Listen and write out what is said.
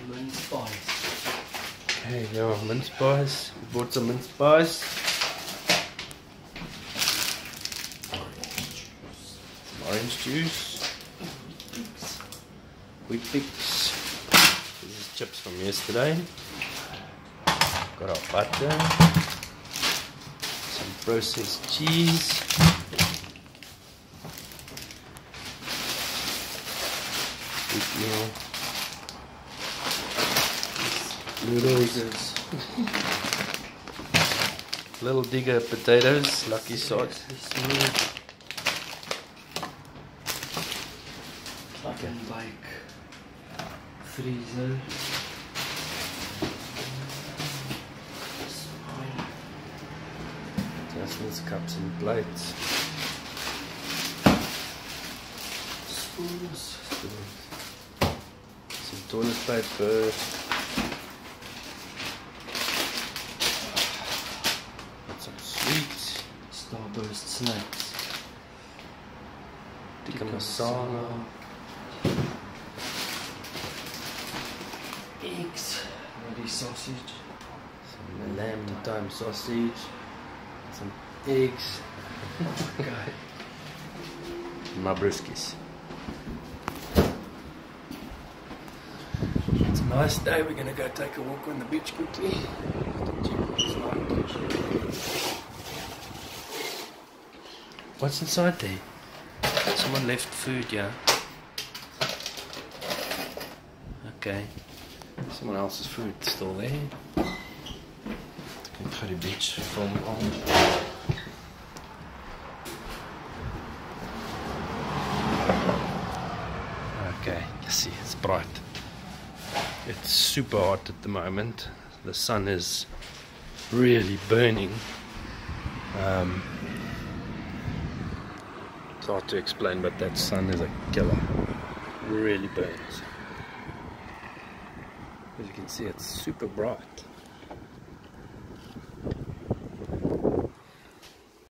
mince pies. Hey, yeah, mince pies. We bought some mince pies. Some orange juice. Weet-Bix. This is chips from yesterday. Got our butter. Some processed cheese. Wheatmeal. Noodles. Little Digger potatoes, Lucky Sauce. Plug and bake. Freezer. Jasmine's cups and plates. Spoons. Some toilet paper. Some sweets. Starburst snacks. Tikka masala. Eggs. Ready sausage. Some lamb thyme sausage. Some eggs. Okay. My brewskis. It's a nice day. We're gonna go take a walk on the beach quickly. What's inside there? Someone left food, yeah. Okay. Someone else's food still there. Pretty beach film on. Okay, you see, it's bright. It's super hot at the moment. The sun is really burning. It's hard to explain, but that sun is a killer. Really burns. As you can see, it's super bright.